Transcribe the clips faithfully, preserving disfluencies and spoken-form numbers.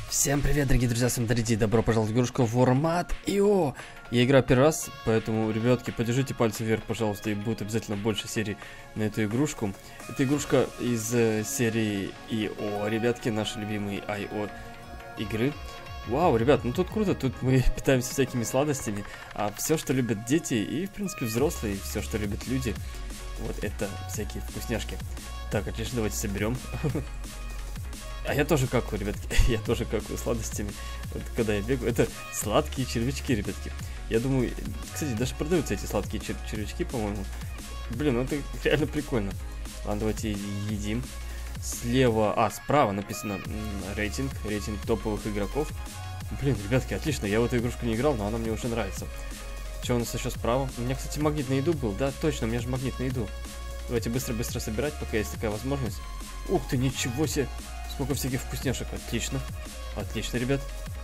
Всем привет, дорогие друзья, с вами Дариди, добро пожаловать в игрушку формат ИО. Я играю первый раз, поэтому, ребятки, подержите пальцы вверх, пожалуйста, и будет обязательно больше серий на эту игрушку. Это игрушка из э, серии ИО, ребятки, наши любимые ай о игры. Вау, ребят, ну тут круто, тут мы питаемся всякими сладостями, а все, что любят дети и, в принципе, взрослые, все, что любят люди, вот это всякие вкусняшки. Так, отлично, давайте соберем. А я тоже какаю, ребятки, я тоже какаю сладостями, вот, когда я бегаю. Это сладкие червячки, ребятки. Я думаю, кстати, даже продаются эти сладкие чер червячки, по-моему. Блин, ну это реально прикольно. Ладно, давайте едим. Слева, а, справа написано рейтинг, рейтинг топовых игроков. Блин, ребятки, отлично, я в эту игрушку не играл, но она мне уже нравится. Что у нас еще справа? У меня, кстати, магнит на еду был, да, точно, у меня же магнит на еду. Давайте быстро-быстро собирать, пока есть такая возможность. Ух ты, ничего себе! Сколько всяких вкусняшек. Отлично. Отлично, ребят.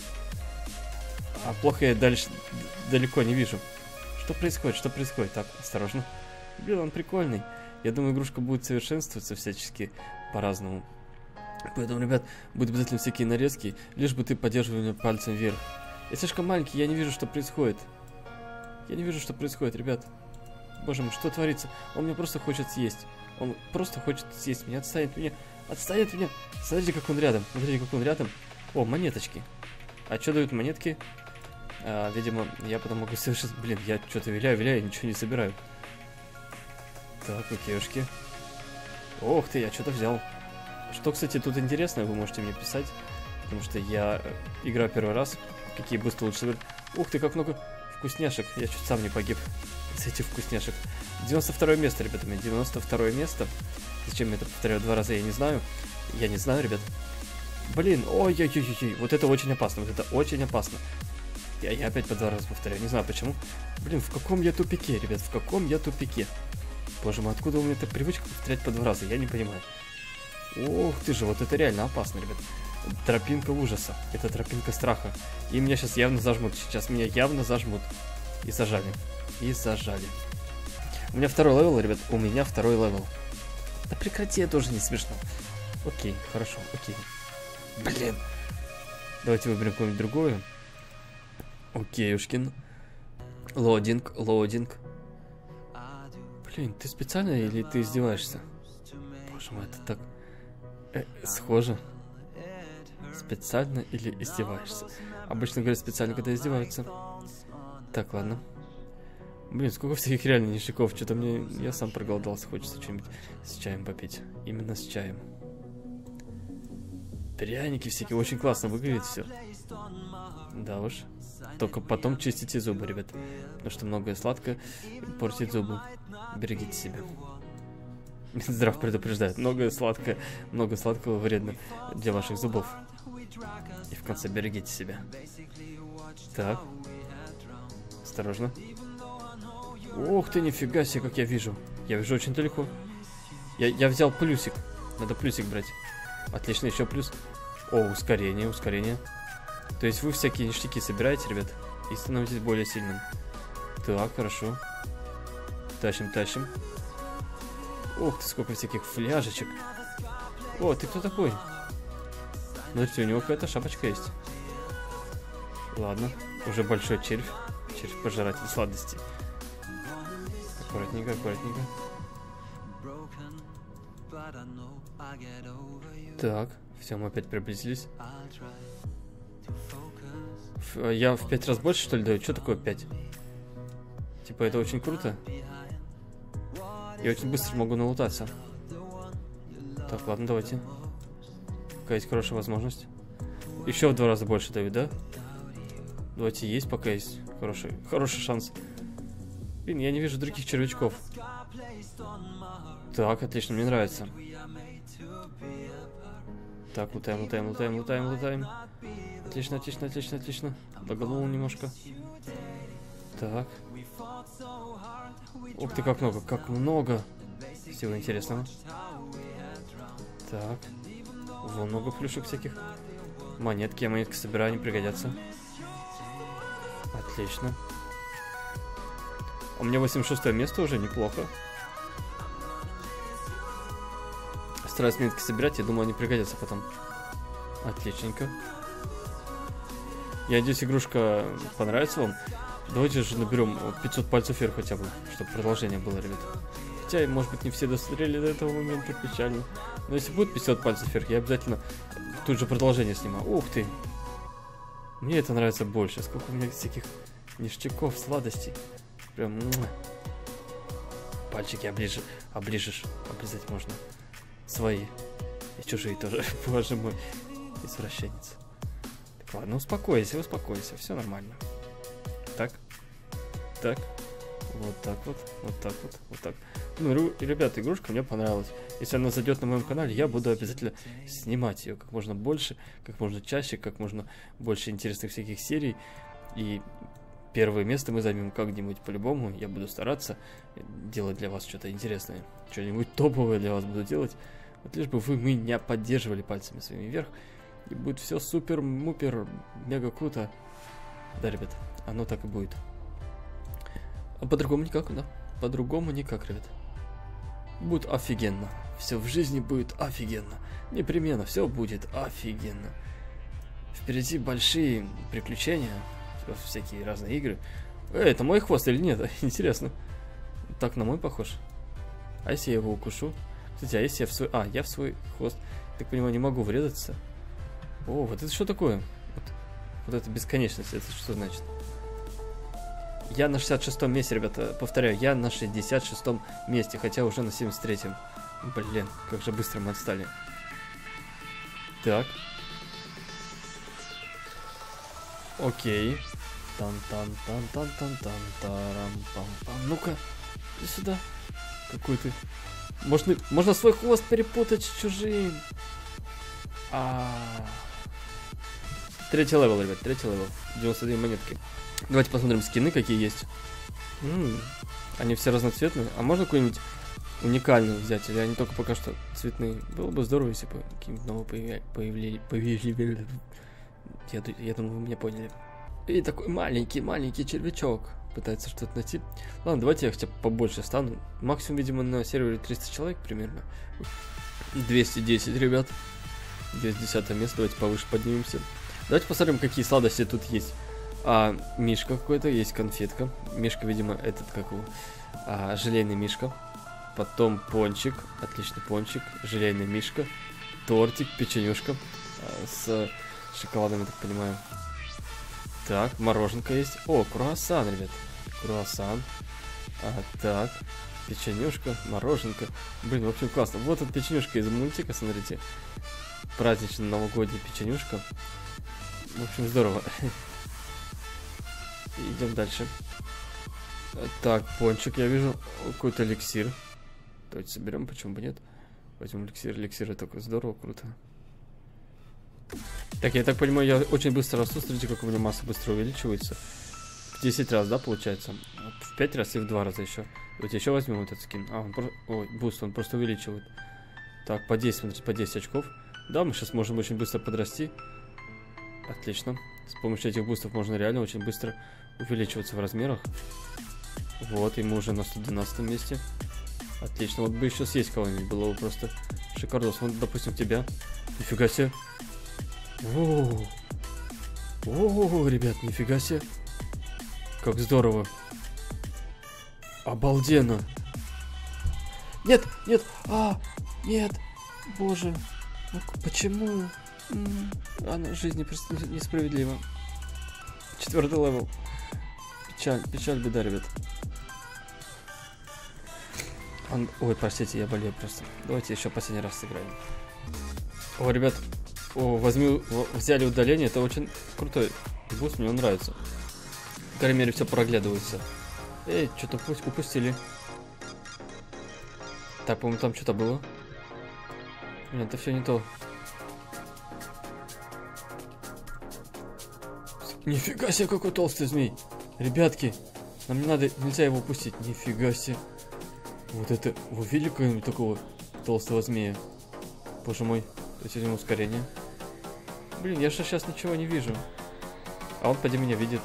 А плохо я дальше далеко не вижу. Что происходит? Что происходит? Так, осторожно. Блин, он прикольный. Я думаю, игрушка будет совершенствоваться всячески по-разному. Поэтому, ребят, будут обязательно всякие нарезки, лишь бы ты поддерживал меня пальцем вверх. Я слишком маленький, я не вижу, что происходит. Я не вижу, что происходит, ребят. Боже мой, что творится? Он меня просто хочет съесть. Он просто хочет съесть меня, отстанет меня. Отстань от меня. Смотрите, как он рядом. Смотрите, как он рядом. О, монеточки. А что дают монетки? А, видимо, я потом могу совершить... Блин, я что-то виляю, виляю, ничего не собираю. Так, окейушки. Ох ты, я что-то взял. Что, кстати, тут интересно, вы можете мне писать. Потому что я играю первый раз. Какие быстро лучше собирать. Ух ты, как много вкусняшек. Я чуть сам не погиб с этих вкусняшек. девяносто второе место, ребята, у меня девяносто второе место. Зачем я это повторяю два раза, я не знаю. Я не знаю, ребят. Блин, ой-ой-ой-ой, вот это очень опасно, вот это очень опасно. Я, я опять по два раза повторяю, не знаю почему. Блин, в каком я тупике, ребят, в каком я тупике. Боже мой, откуда у меня эта привычка повторять по два раза, я не понимаю. Ох ты же, вот это реально опасно, ребят. Тропинка ужаса, это тропинка страха. И меня сейчас явно зажмут, сейчас меня явно зажмут. И зажали, и зажали. У меня второй левел, ребят, у меня второй левел. Да прекрати, это уже не смешно. Окей, хорошо, окей. Блин. Давайте выберем какое-нибудь другое. Окейушкин. Лодинг, лодинг. Блин, ты специально или ты издеваешься? Боже мой, это так э, схоже. Специально или издеваешься? Обычно говорят специально, когда издеваются. Так, ладно. Блин, сколько всяких реально ништяков. Что-то мне... Я сам проголодался. Хочется что-нибудь с чаем попить. Именно с чаем. Пряники всякие. Очень классно выглядит все. Да уж. Только потом чистите зубы, ребят. Потому что многое сладкое портит зубы. Берегите себя. Минздрав предупреждает. Многое сладкое, много сладкого вредно для ваших зубов. И в конце берегите себя. Так. Осторожно. Ух ты, нифига себе, как я вижу. Я вижу очень далеко. Я, я взял плюсик. Надо плюсик брать. Отлично, еще плюс. О, ускорение, ускорение. То есть вы всякие ништяки собираете, ребят, и становитесь более сильным. Так, хорошо. Тащим, тащим. Ух ты, сколько всяких фляжечек. О, ты кто такой? Смотрите, у него какая-то шапочка есть. Ладно, уже большой червь. Червь-пожиратель сладостей. Аккуратненько, аккуратненько. Так, все, мы опять приблизились. Ф я в пять раз больше, что ли, даю? Что такое пять? Типа, это очень круто. Я очень быстро могу налутаться. Так, ладно, давайте. Пока есть хорошая возможность. Еще в два раза больше даю, да? Давайте есть, пока есть хороший, хороший шанс. Блин, я не вижу других червячков. Так, отлично, мне нравится. Так, лутаем, лутаем, лутаем, лутаем, лутаем. Отлично, отлично, отлично, отлично. Доганул немножко. Так. Ух ты, как много, как много всего интересного. Так. Вон много плюшек всяких. Монетки, я монетки собираю, они пригодятся. Отлично. У меня восемьдесят шестое место уже, неплохо. Стараюсь монетки собирать, я думаю, они пригодятся потом. Отличненько. Я надеюсь, игрушка понравится вам. Давайте же наберем пятьсот пальцев вверх хотя бы, чтобы продолжение было, ребят. Хотя, может быть, не все досмотрели до этого момента, печально. Но если будет пятьсот пальцев вверх, я обязательно тут же продолжение снимаю. Ух ты! Мне это нравится больше. Сколько у меня всяких ништяков, сладостей. Прям... Пальчики оближешь, оближешь, облизать можно. Свои. И чужие тоже. Боже мой. Извращенец. Так, ладно, успокойся, успокойся. Все нормально. Так. Так. Вот так вот. Вот так вот. Вот так. Ну, ребята, игрушка мне понравилась. Если она зайдет на моем канале, я буду обязательно снимать ее как можно больше, как можно чаще, как можно больше интересных всяких серий. И первое место мы займем как-нибудь по-любому. Я буду стараться делать для вас что-то интересное. Что-нибудь топовое для вас буду делать. Вот лишь бы вы меня поддерживали пальцами своими вверх. И будет все супер-мупер, мега круто. Да, ребят, оно так и будет. А по-другому никак, да? По-другому никак, ребят. Будет офигенно. Все в жизни будет офигенно. Непременно все будет офигенно. Впереди большие приключения. Всякие разные игры. Эй, это мой хвост или нет? Интересно. Так на мой похож. А если я его укушу? Кстати, а если я в свой... А, я в свой хвост, так понимаю, не могу врезаться. О, вот это что такое? Вот, вот это бесконечность, это что значит? Я на шестьдесят шестом месте, ребята, повторяю, я на шестьдесят шестом месте, хотя уже на семьдесят третьем. Блин, как же быстро мы отстали. Так. Окей. Тан-тан-тан-тан-тан-тан-тарам-пам-пам. Ну-ка, иди сюда. Какой ты? Можно, можно свой хвост перепутать с чужим. А. Третий левел, ребят, третий левел. девяносто две монетки. Давайте посмотрим скины, какие есть. М-м, они все разноцветные. А можно какой-нибудь уникальный взять? Или они только пока что цветные? Было бы здорово, если бы какие-нибудь новые появлялись. Появили... Я, я думаю, вы меня поняли. И такой маленький-маленький червячок пытается что-то найти. Ладно, давайте я хотя бы побольше стану. Максимум, видимо, на сервере триста человек примерно. двести десять, ребят. двести десятое место, давайте повыше поднимемся. Давайте посмотрим, какие сладости тут есть. А, мишка какой-то, есть конфетка. Мишка, видимо, этот, как его, а, желейный мишка. Потом пончик, отличный пончик. Желейный мишка. Тортик, печенюшка а, с шоколадом, я так понимаю. Так, мороженка есть. О, круассан, ребят. Круассан. А, так, печенюшка, мороженка. Блин, в общем, классно. Вот эта печенюшка из мультика, смотрите. Праздничная новогодняя печенюшка. В общем, здорово. Идем дальше. Так, пончик, я вижу. Какой-то эликсир. Давайте соберем, почему бы нет. Возьмем эликсир. Эликсир такой здорово, круто. Так, я так понимаю, я очень быстро расту. Смотрите, как у меня масса быстро увеличивается. В десять раз, да, получается? В пять раз и в два раза еще. Вот еще возьмем вот этот скин. А, он просто... Ой, буст, он просто увеличивает. Так, по десять, смотрите, по десять очков. Да, мы сейчас можем очень быстро подрасти. Отлично. С помощью этих бустов можно реально очень быстро увеличиваться в размерах. Вот, и мы уже на сто двенадцатом месте. Отлично, вот бы еще съесть кого-нибудь, было бы просто шикардос. Вот, допустим, тебя. Нифига себе. О, о, ребят, нифига себе. Как здорово. Обалденно. Нет, нет, а, нет, боже. Ну, почему? Она жизнь просто несправедлива. Четвертый левел. Печаль, печаль, беда, ребят. Он... Ой, простите, я болею просто. Давайте еще последний раз сыграем. О, ребят, о, возьми, взяли удаление, это очень крутой буст, мне он нравится. По крайней мере, все проглядывается. Эй, что-то упустили. Так, по-моему, там что-то было. Нет, это все не то. Нифига себе, какой толстый змей. Ребятки, нам не надо, нельзя его упустить. Нифига себе. Вот это, вы видели какого-нибудь такого толстого змея? Боже мой, давайте возьмем ускорение. Блин, я же сейчас ничего не вижу. А он, поди, меня видит.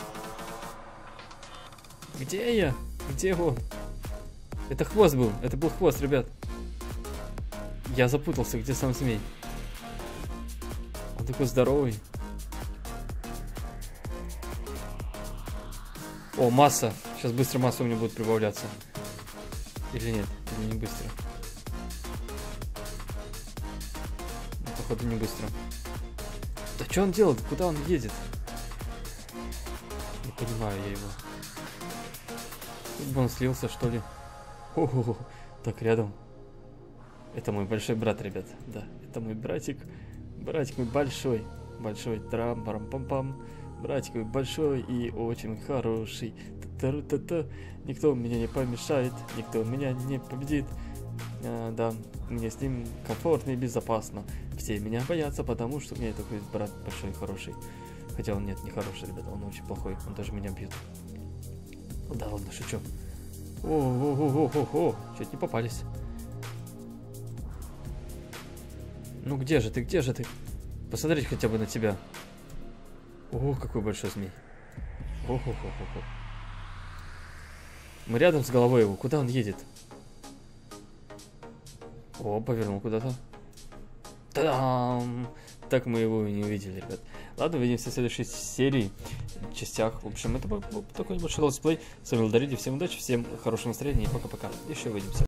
Где я? Где он? Это хвост был, это был хвост, ребят. Я запутался, где сам змей. Он такой здоровый. О, масса. Сейчас быстро масса у меня будет прибавляться. Или нет? Или не быстро? Ну, походу не быстро. Да что он делает? Куда он едет? Не понимаю я его. Тут бы он слился, что ли? О-о-о, так рядом. Это мой большой брат, ребят. Да, это мой братик. Братик мой большой. Большой. Трам-парам-пам-пам. Братик мой большой и очень хороший. Та-та-та-та. Никто меня не помешает. Никто меня не победит. А, да, мне с ним комфортно и безопасно. Все меня боятся, потому что у меня такой брат большой и хороший. Хотя он нет, не хороший, ребята. Он очень плохой. Он даже меня бьет. Да ладно, шучу. О-о-о-о-о-о. Чуть не попались. Ну где же ты, где же ты? Посмотреть хотя бы на тебя. О, какой большой змей. О-хо-хо-хо-хо. Мы рядом с головой его. Куда он едет? О, повернул куда-то. Та-дам! Так мы его и не увидели, ребят. Ладно, увидимся в следующей серии, частях. В общем, это был такой небольшой летсплей. С вами был Дариди. Всем удачи, всем хорошего настроения и пока-пока. Еще увидимся.